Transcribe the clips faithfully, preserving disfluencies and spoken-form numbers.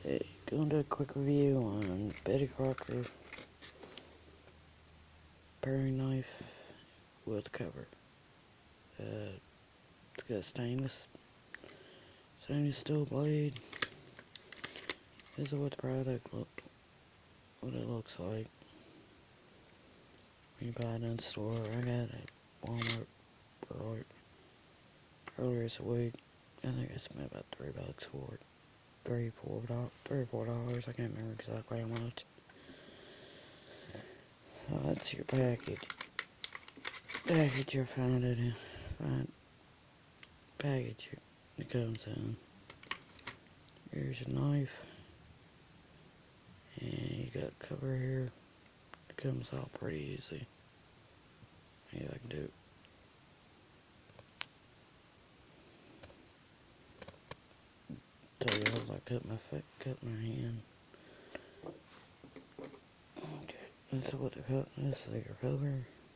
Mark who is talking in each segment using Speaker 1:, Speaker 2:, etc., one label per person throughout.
Speaker 1: Hey, going to do a quick review on Betty Crocker paring knife with cover. Uh, it's got a stainless, stainless steel blade. This is what the product look, what it looks like when you buy it in the store. I got it at Walmart earlier, earlier this week. I think I spent about three bucks for it. Three, four dollars, three or four dollars. I can't remember exactly how much. Uh, that's your package. Package you'll find it in. Find package it comes in. Here's your knife. And you got cover here. It comes out pretty easy. Maybe I can do it. Tell you as I cut my foot, cut my hand. Okay, this is what the cut. This is your cover.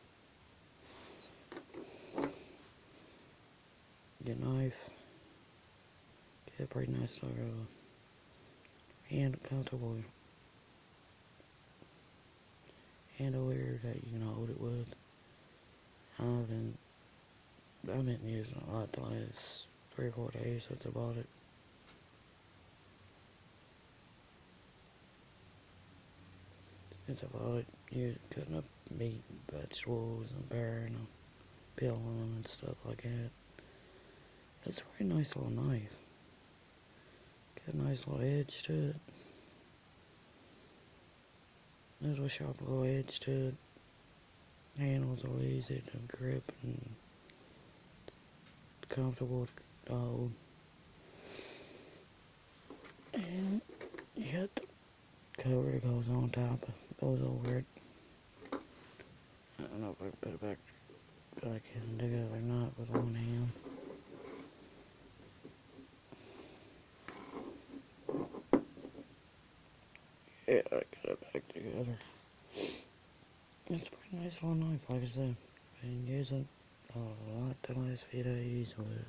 Speaker 1: Your knife. Get a pretty nice little hand comfortable handle here that you can hold it with. I've been I've been using it a lot the last three or four days since I bought it. Since I bought it, you cutting up meat, vegetables, and burying them, peeling them, and stuff like that. It's a pretty nice little knife. Got a nice little edge to it. Little sharp little edge to it. Handles are easy to grip and comfortable to hold. And you got the cover that goes on top, goes over it. I don't know if I can put it back, back in together or not with one hand. Yeah, I got it back together. It's a pretty nice little knife, like I said. Been using it a lot the last few days with it.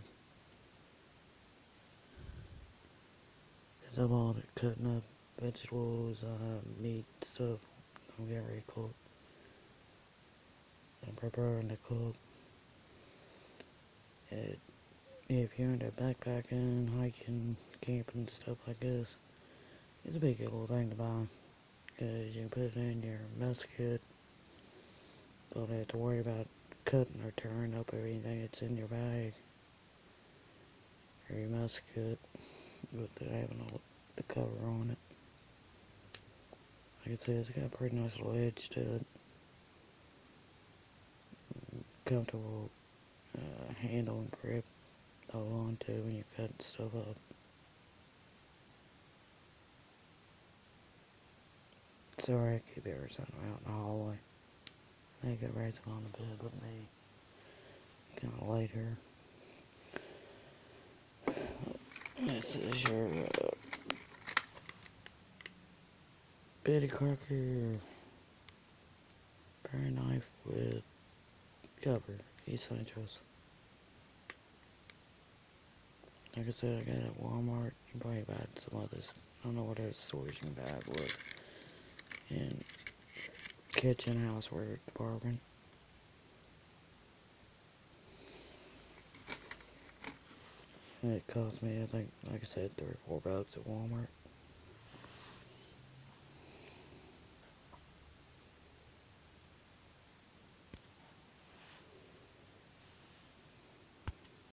Speaker 1: Cause I bought it cutting up vegetables, uh, meat, stuff. Don't get ready to cook. I'm preparing to cook. It, if you're into backpacking, hiking, camping, stuff like this, it's a big little thing to buy. Cause you can put it in your mess kit. Don't have to worry about cutting or tearing up everything that's in your bag or your mess kit with it having a, the cover on it. Like I said, it's got a pretty nice little edge to it. Comfortable uh, handle and grip to hold on to when you're cutting stuff up. Sorry, I keep hearing something out in the hallway. They got Rachel on the bed with me. Kind of late here. This is your uh, Betty Crocker paring knife with cover, essentials. Like I said, I got it at Walmart. You can probably buy it at some others. I don't know what other stores you can buy it with. And kitchen, houseware department. And it cost me, I think, like I said, three or four bucks at Walmart.